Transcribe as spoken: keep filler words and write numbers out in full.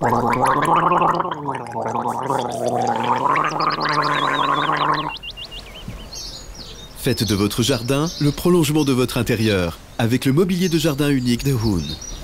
Faites de votre jardin le prolongement de votre intérieur avec le mobilier de jardin unique de Hoon.